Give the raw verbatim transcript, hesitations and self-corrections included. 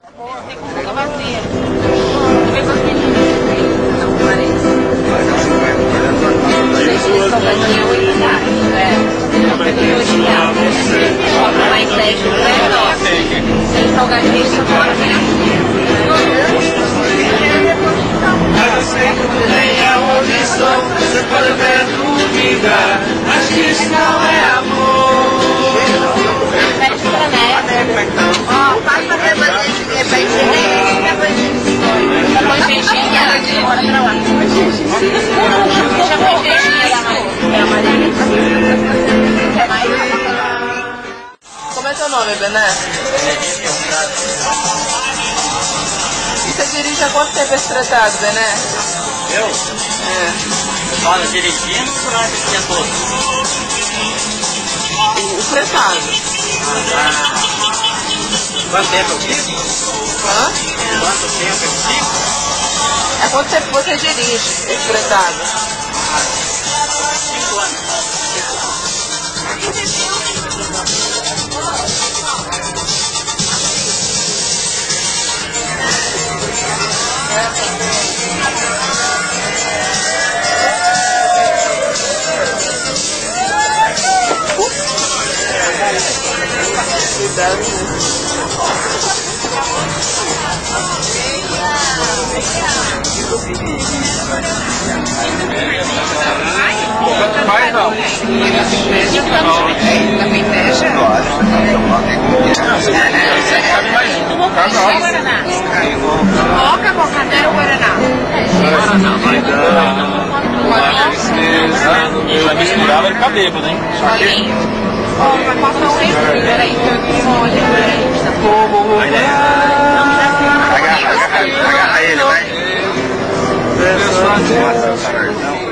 Tem como nunca bater. Vem com aquele não parece. Gente, eles estão fazendo oito reais. É. oito reais. Compra mais dez por menor. Sem salgadinho, só fora vem aqui. Você pode ver dúvida, mas que isso não é amor. Pede pra neve. Ó, passa a rebanete, repete neve, tá com jeitinha, bora pra lá. Deixa com jeitinha lá, mãe. É a Maria. Como é teu nome, Bené? E você dirige há quanto tempo esse Fretado, Bené? Eu? É. Olha, dirigindo durante o dia todo. O, o Fretado. Ah, quanto tempo eu fico? Hã? Quanto tempo eu fico? É quanto tempo você dirige esse Fretado? Ah, cinco anos. Cuidado, né? Mas não. Também fecha? Você sabe mais um. Guaraná. Coca, Coca-Zero ou Guaraná? Guaraná. Vai misturar, vai ficar bêbado, hein? Solinho. Ó, vai passar um refri, peraí. Olha, peraí. Agarra ele, vai.